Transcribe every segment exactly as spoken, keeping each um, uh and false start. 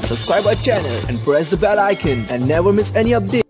subscribe our channel and press the bell icon and never miss any update.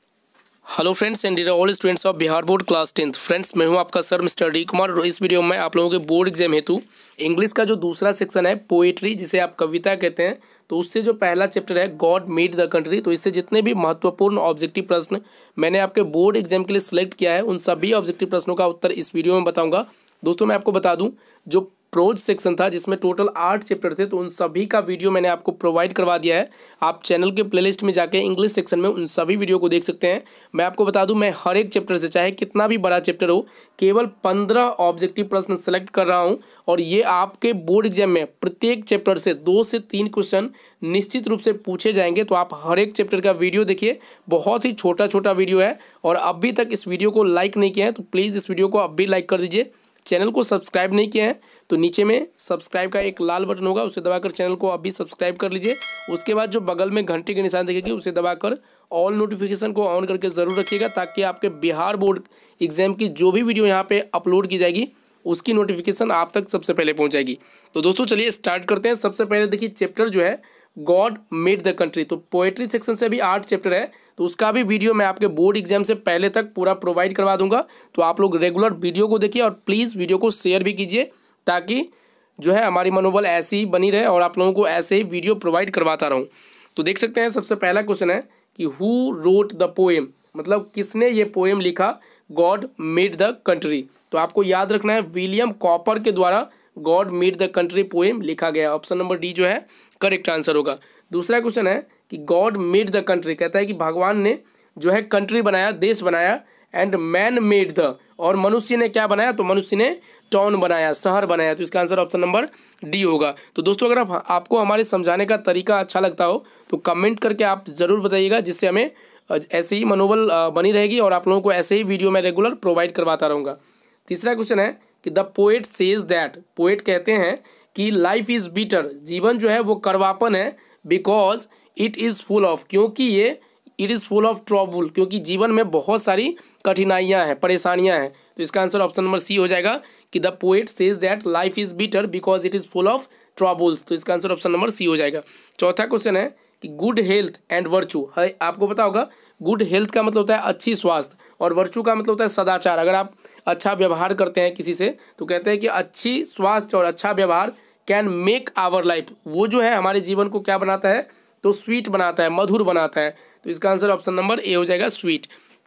Hello friends and dear all students of Bihar board class tenth. Friends मैं हूं आपका sir mister D Kumar और इस video में आप लोगों के board exam हेतु इंग्लिश का जो दूसरा सेक्शन है पोएट्री, जिसे आप कविता कहते हैं, तो उससे जो पहला चैप्टर है गॉड मेड द कंट्री, तो इससे जितने भी महत्वपूर्ण ऑब्जेक्टिव प्रश्न मैंने आपके बोर्ड एग्जाम के लिए सिलेक्ट किया है उन सभी ऑब्जेक्टिव प्रश्नों का उत्तर इस वीडियो में बताऊंगा। दोस्तों मैं आपको बता दूं, जो प्रोज सेक्शन था जिसमें टोटल आठ चैप्टर थे, तो उन सभी का वीडियो मैंने आपको प्रोवाइड करवा दिया है। आप चैनल के प्लेलिस्ट में जाके इंग्लिश सेक्शन में उन सभी वीडियो को देख सकते हैं। मैं आपको बता दूं, मैं हर एक चैप्टर से, चाहे कितना भी बड़ा चैप्टर हो, केवल पंद्रह ऑब्जेक्टिव प्रश्न सेलेक्ट कर रहा हूं और ये आपके बोर्ड एग्जाम में प्रत्येक चैप्टर से दो से तीन क्वेश्चन निश्चित रूप से पूछे जाएंगे। तो आप हर एक चैप्टर का वीडियो देखिए, बहुत ही छोटा छोटा वीडियो है। और अभी तक इस वीडियो को लाइक नहीं किया है तो प्लीज़ इस वीडियो को अब भी लाइक कर दीजिए। चैनल को सब्सक्राइब नहीं किया है तो नीचे में सब्सक्राइब का एक लाल बटन होगा, उसे दबाकर चैनल को अभी सब्सक्राइब कर लीजिए। उसके बाद जो बगल में घंटे के निशान दिखेगी उसे दबाकर ऑल नोटिफिकेशन को ऑन करके ज़रूर रखिएगा, ताकि आपके बिहार बोर्ड एग्जाम की जो भी वीडियो यहाँ पे अपलोड की जाएगी उसकी नोटिफिकेशन आप तक सबसे पहले पहुँच जाएगी। तो दोस्तों चलिए स्टार्ट करते हैं। सबसे पहले देखिए चैप्टर जो है गॉड मेड द कंट्री, तो पोएट्री सेक्शन से भी आठ चैप्टर है, तो उसका भी वीडियो मैं आपके बोर्ड एग्जाम से पहले तक पूरा प्रोवाइड करवा दूंगा। तो आप लोग रेगुलर वीडियो को देखिए और प्लीज़ वीडियो को शेयर भी कीजिए, ताकि जो है हमारी मनोबल ऐसी ही बनी रहे और आप लोगों को ऐसे ही वीडियो प्रोवाइड करवाता रहूं। तो देख सकते हैं सबसे पहला क्वेश्चन है कि हु रोट द पोएम, मतलब किसने ये पोएम लिखा गॉड मेड द कंट्री। तो आपको याद रखना है विलियम कॉपर के द्वारा God made the country poem लिखा गया। ऑप्शन नंबर डी जो है करेक्ट आंसर होगा। दूसरा क्वेश्चन है कि गॉड मेड द कंट्री, कहता है कि भगवान ने जो है कंट्री बनाया, देश बनाया, एंड मैन मेड द, और मनुष्य ने क्या बनाया, तो मनुष्य ने टाउन बनाया, शहर बनाया। तो इसका आंसर ऑप्शन नंबर डी होगा। तो दोस्तों अगर आप, आपको हमारे समझाने का तरीका अच्छा लगता हो तो कमेंट करके आप ज़रूर बताइएगा, जिससे हमें ऐसे ही मनोबल बनी रहेगी और आप लोगों को ऐसे ही वीडियो मैं रेगुलर प्रोवाइड करवाता रहूँगा। तीसरा क्वेश्चन है कि the poet says that, poet कहते हैं कि लाइफ इज़ बिटर, जीवन जो है वो करवापन है, because it is full of, क्योंकि ये it is full of trouble, क्योंकि जीवन में बहुत सारी कठिनाइयाँ हैं, परेशानियाँ हैं। तो इसका आंसर ऑप्शन नंबर सी हो जाएगा कि the poet says that life is bitter because it is full of troubles. तो इसका आंसर ऑप्शन नंबर सी हो जाएगा। चौथा क्वेश्चन है कि गुड हेल्थ एंड वर्चू है, आपको पता होगा गुड हेल्थ का मतलब होता है अच्छी स्वास्थ्य और वर्चू का मतलब होता है सदाचार। अगर आप अच्छा व्यवहार करते हैं किसी से तो कहते हैं कि अच्छी स्वास्थ्य और अच्छा व्यवहार कैन मेक आवर लाइफ, वो जो है हमारे जीवन को क्या बनाता है, तो स्वीट बनाता है, मधुर बनाता है। तो इसका आंसर ऑप्शन नंबर ए हो जाएगा, स्वीट।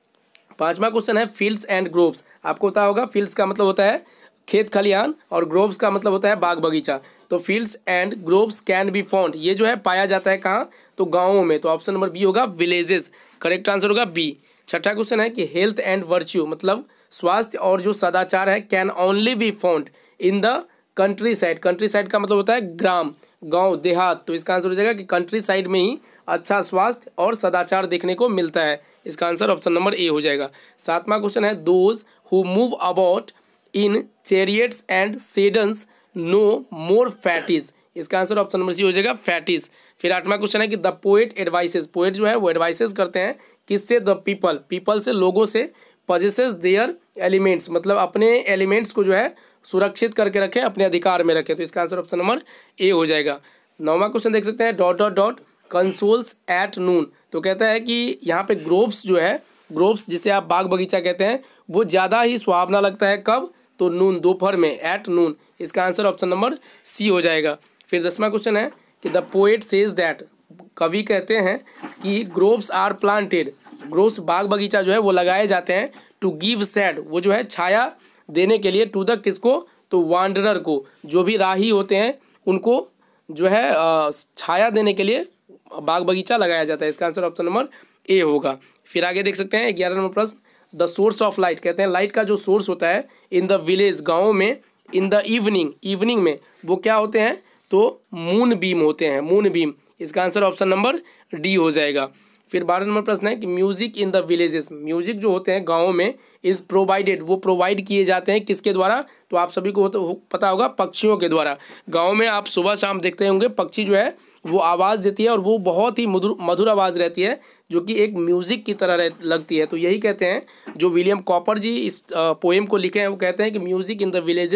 पांचवा क्वेश्चन है फील्ड्स एंड ग्रोव्स, आपको पता होगा फील्ड्स का मतलब होता है खेत खलिहान और ग्रोव्स का मतलब होता है बाग बगीचा। तो fields and groves can be found, ये जो है पाया जाता है कहाँ, तो गाँवों में। तो ऑप्शन नंबर बी होगा विलेजेस, करेक्ट आंसर होगा बी। छठा क्वेश्चन है कि हेल्थ एंड वर्च्यू, मतलब स्वास्थ्य और जो सदाचार है, can only be found in the countryside, countryside का मतलब होता है ग्राम, गांव, देहात। तो इसका आंसर हो जाएगा कि कंट्री साइड में ही अच्छा स्वास्थ्य और सदाचार देखने को मिलता है। इसका आंसर ऑप्शन नंबर ए हो जाएगा। सातवां क्वेश्चन है those who move about in chariots and sedans no more fatigues, इसका आंसर ऑप्शन नंबर सी हो जाएगा, फैटिज। फिर आठवां क्वेश्चन है कि द पोएट एडवाइसेस, पोएट जो है वो एडवाइसेस करते हैं किससे, द पीपल, पीपल से, लोगों से, पजेसेस देयर एलिमेंट्स, मतलब अपने एलिमेंट्स को जो है सुरक्षित करके रखें, अपने अधिकार में रखें। तो इसका आंसर ऑप्शन नंबर ए हो जाएगा। नौवां क्वेश्चन देख सकते हैं dot dot dot consoles at noon, तो कहता है कि यहाँ पे ग्रोव्स जो है, ग्रोव्स जिसे आप बाग बगीचा कहते हैं, वो ज़्यादा ही सुहावना लगता है कब, तो नून, दोपहर में, एट नून। इसका आंसर ऑप्शन नंबर सी हो जाएगा। फिर दसवां क्वेश्चन है कि द पोएट सेज दैट, कवि कहते हैं कि ग्रोव्स आर प्लांटेड, ग्रोव्स बाग बगीचा जो है वो लगाए जाते हैं, टू गिव शेड, वो जो है छाया देने के लिए, टू द किसको, तो वांडरर को, जो भी राही होते हैं उनको जो है छाया देने के लिए बाग बगीचा लगाया जाता है। इसका आंसर ऑप्शन नंबर ए होगा। फिर आगे देख सकते हैं ग्यारह नंबर प्रश्न, द सोर्स ऑफ लाइट, कहते हैं लाइट का जो सोर्स होता है इन द विलेज, गाँव में, इन द इवनिंग, इवनिंग में वो क्या होते हैं, तो मून बीम होते हैं, मून बीम। इसका आंसर ऑप्शन नंबर डी हो जाएगा। फिर बारह नंबर प्रश्न है कि music in the villages, music जो होते हैं गाँवों में, इज़ प्रोवाइडेड, वो प्रोवाइड किए जाते हैं किसके द्वारा, तो आप सभी को तो पता होगा पक्षियों के द्वारा। गाँव में आप सुबह शाम देखते होंगे पक्षी जो है वो आवाज़ देती है और वो बहुत ही मधुर मधुर आवाज़ रहती है, जो कि एक म्यूज़िक की तरह लगती है। तो यही कहते हैं जो विलियम कॉपर जी इस पोएम को लिखे हैं, वो कहते हैं कि music in the villages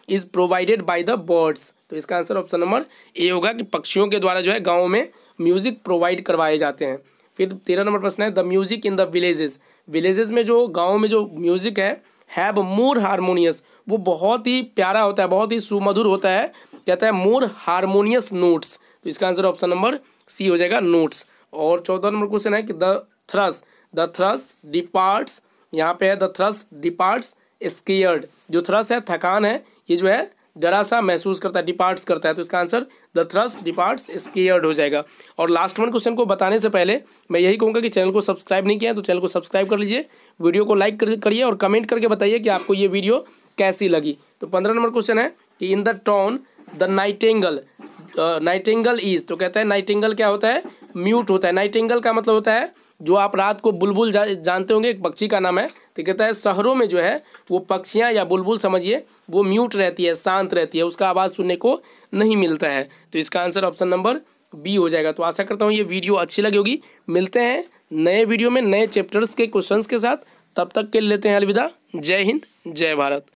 is provided by the birds. तो इसका आंसर ऑप्शन नंबर ए होगा कि पक्षियों के द्वारा जो है गाँव में म्यूजिक प्रोवाइड करवाए जाते हैं। फिर तेरह नंबर प्रश्न है the music in the villages. Villages में जो गाँव में जो म्यूजिक है हैव मोर हारमोनियस, वो बहुत ही प्यारा होता है, बहुत ही सुमधुर होता है, कहता है मोर हारमोनियस नोट्स। तो इसका आंसर ऑप्शन नंबर सी हो जाएगा नोट्स। और चौदह नंबर क्वेश्चन है कि the thrush the thrush departs, यहाँ पे है द थ्रस डिपार्ट्स स्केयर्ड। जो थ्रस है थकान है, ये जो है डरा सा महसूस करता है, डिपार्ट्स करता है। तो इसका answer the thrush departs scared हो जाएगा। और लास्ट वन क्वेश्चन को बताने से पहले मैं यही कहूँगा कि चैनल को सब्सक्राइब नहीं किया है तो चैनल को सब्सक्राइब कर लीजिए, वीडियो को लाइक करिए और कमेंट करके बताइए कि आपको ये वीडियो कैसी लगी। तो पंद्रह नंबर क्वेश्चन है कि in the town the nightingale nightingale is. तो कहता है नाइटिंगल क्या होता है, म्यूट होता है। नाइटिंगल का मतलब होता है जो आप रात को बुलबुल जा, जानते होंगे, एक पक्षी का नाम है। तो कहता है शहरों में जो है वो पक्षियाँ या बुलबुल समझिए वो म्यूट रहती है, शांत रहती है, उसका आवाज़ सुनने को नहीं मिलता है। तो इसका आंसर ऑप्शन नंबर बी हो जाएगा। तो आशा करता हूँ ये वीडियो अच्छी लगी होगी। मिलते हैं नए वीडियो में नए चैप्टर्स के क्वेश्चंस के साथ, तब तक के लिए लेते हैं अलविदा। जय हिंद, जय भारत।